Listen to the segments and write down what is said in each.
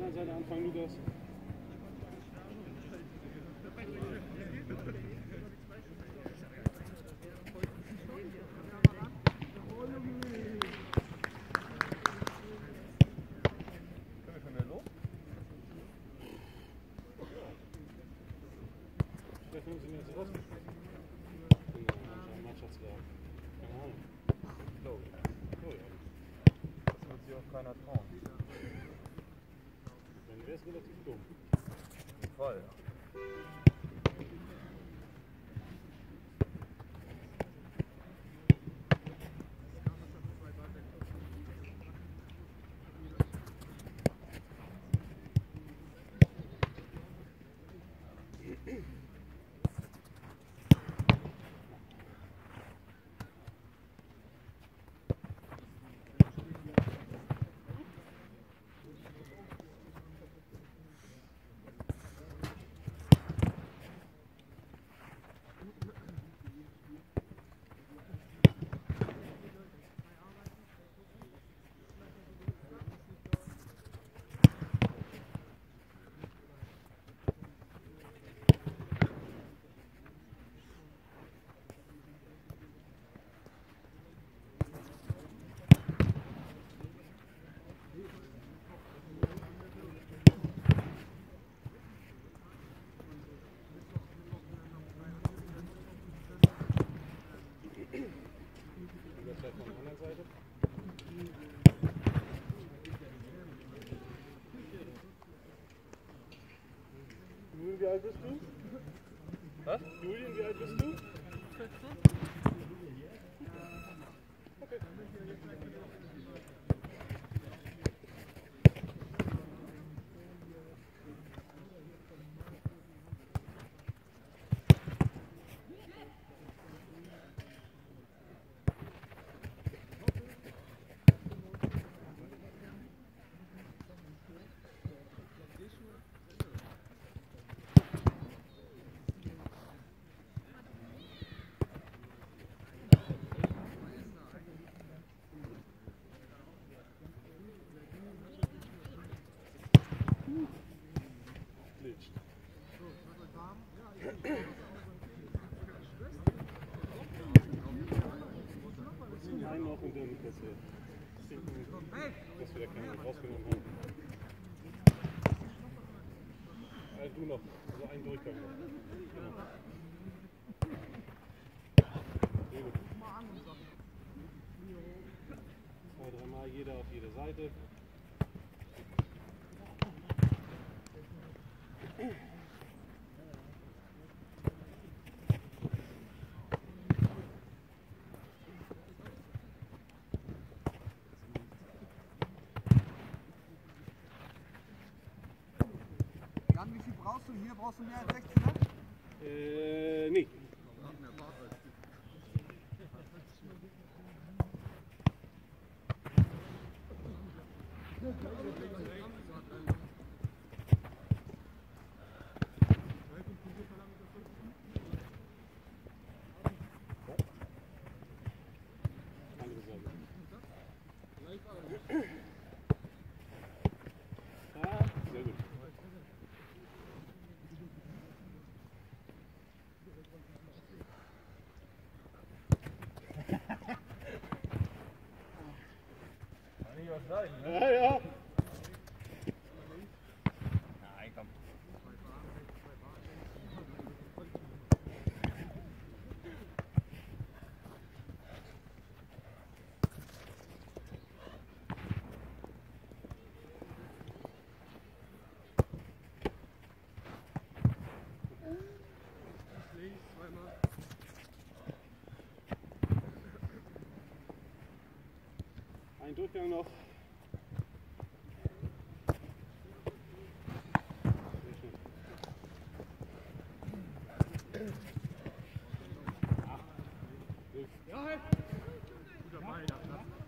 anderen Seite anfangen, Lukas. Sind jetzt rausgeschmissen. Genau, Mannschaftslager. Keine Ahnung. Oh ja. Das wird sich auch keiner trauen. Dann wäre es relativ dumm. Auf jeden Fall, ja. Julian, wie alt bist du? Was? Julian, wie alt bist du? Okay. Einen noch und dann dass wir da keinen rausgenommen haben. Du noch, also einen Durchgang noch. Genau. Sehr gut. 2-3 Mal jeder auf jede Seite. Jan, wie viel brauchst du hier? Brauchst du mehr als 16er? Nee. Sehr gut. Kann nicht was sein, ne? Ja, ja. Nein, komm. Ein Durchgang noch. Ja, halt! Guter Ball, ja.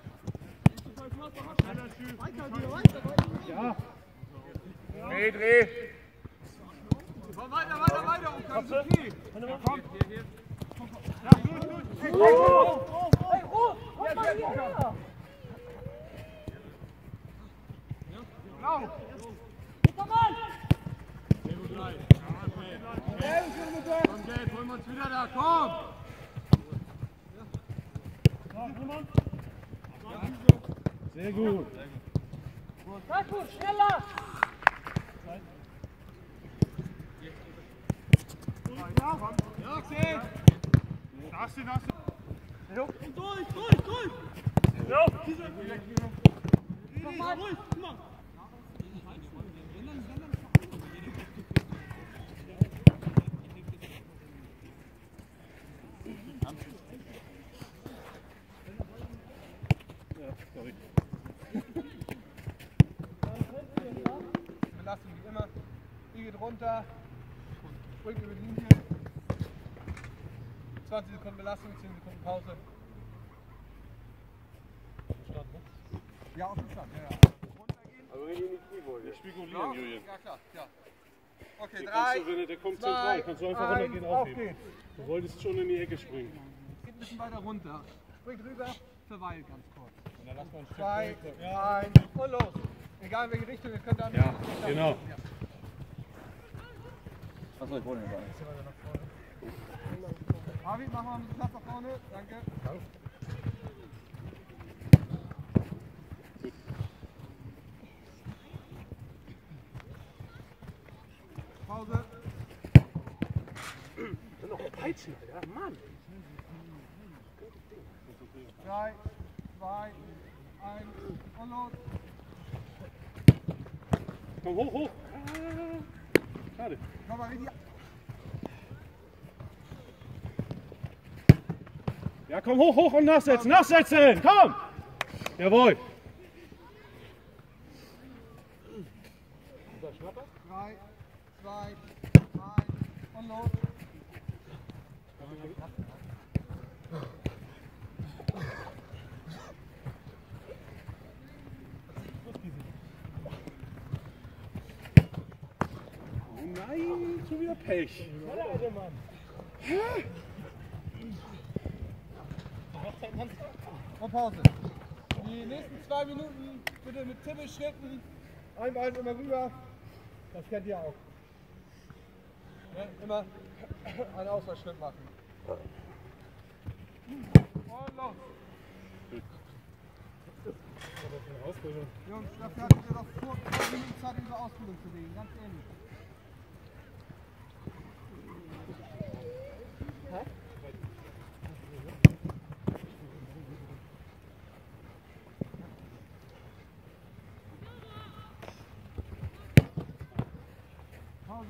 Ja. Dreh! Komm weiter! Und ganz okay! Ja, komm! Ja, gut! Hey, Ruhe! Ja, genau! Sehr gut rein. Komm, Geld, holen wir uns wieder da, komm! Sehr gut. Gut, schneller! Ja, okay! Darfst du. Durch! Nochmal! Ja, sorry. Belastung wie immer. Die geht runter. Springt über die Linie. 20 Sekunden Belastung, 10 Sekunden Pause. Ja, auf dem Stand. Ja. Runtergehen. Aber wenn ihr nicht die wollt, nicht spekulieren, Julian. Ja, klar. Ja. Okay, Der 3, wenn der kommt 2, zentral, kannst du einfach runtergehen, 1, aufheben. auf geht's. Du wolltest schon in die Ecke springen. Geht ein bisschen weiter runter. Springt rüber, verweilt ganz kurz. Und dann lass mal ein Stück 2, weiter. 1 und los. Egal in welche Richtung, ihr könnt dann. Ja, genau. Ja. Achso, ich wollte nicht rein. Harvey, mach mal ein bisschen Platz nach vorne. Danke. Pause. Noch ein Peitschen, Alter. Mann. 3, 2, 1 und los. Komm hoch. Schade. Komm mal richtig. Ja, komm hoch und nachsetzen. Komm! Jawohl. 3, 2, 1 und los. Oh nein, schon wieder Pech. Und Pause. Die nächsten 2 Minuten bitte mit Tippelschritten. Ein Bein immer rüber. Das kennt ihr auch. Ja, immer einen Ausfallschritt machen. Und los. Jungs, dafür hattet ihr doch vor 2 Minuten Zeit, unsere Ausbildung zu legen. Ganz ehrlich. Pause.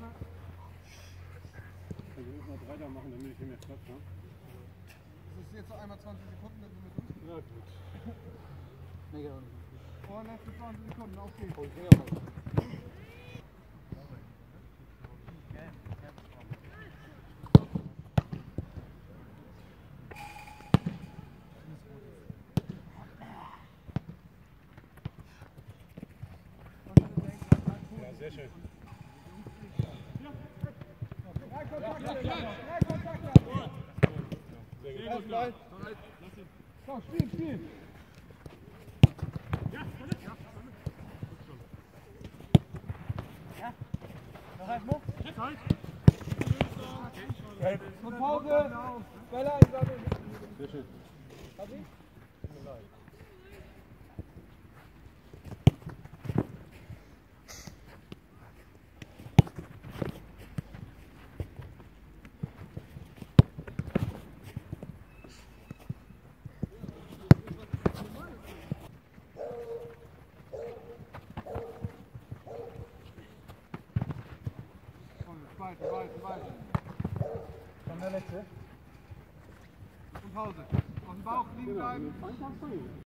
Kann ich mal 3 da machen, damit ich hier mehr Platz habe? Das ist jetzt so einmal 20 Sekunden, dann sind wir durch. Ja, gut. Und letzte 20 Sekunden, auf geht's. Ja, sehr schön. Drei Kontakte. Sehr gut. Erstmal. Komm, spiel. Noch einmal. Und Pause. Bälle einsammeln. Sehr schön. Weiter. Dann der letzte. Und Pause. Auf dem Bauch liegen bleiben.